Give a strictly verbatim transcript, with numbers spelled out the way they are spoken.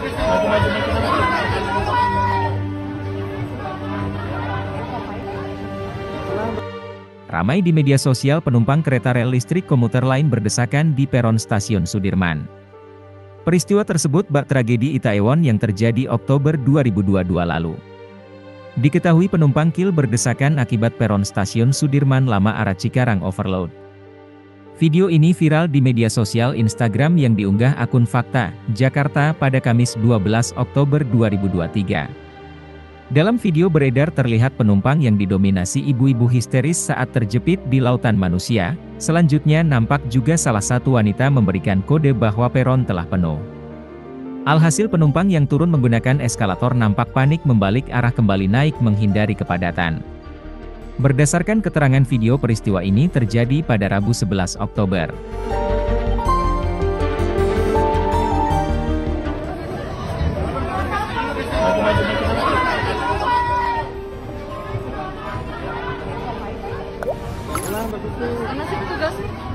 Maju, maju, maju, maju. Ramai di media sosial penumpang kereta rel listrik komuter lain berdesakan di peron stasiun Sudirman. Peristiwa tersebut bak tragedi Itaewon yang terjadi Oktober dua ribu dua puluh dua lalu. Diketahui penumpang kil berdesakan akibat peron stasiun Sudirman Lama arah Cikarang overload. Video ini viral di media sosial Instagram yang diunggah akun Fakta, Jakarta pada Kamis dua belas Oktober dua ribu dua puluh tiga. Dalam video beredar terlihat penumpang yang didominasi ibu-ibu histeris saat terjepit di lautan manusia. Selanjutnya nampak juga salah satu wanita memberikan kode bahwa peron telah penuh. Alhasil penumpang yang turun menggunakan eskalator nampak panik membalik arah kembali naik menghindari kepadatan. Berdasarkan keterangan video, peristiwa ini terjadi pada Rabu sebelas Oktober. Maju, maju, maju, maju. Mana sih petugas?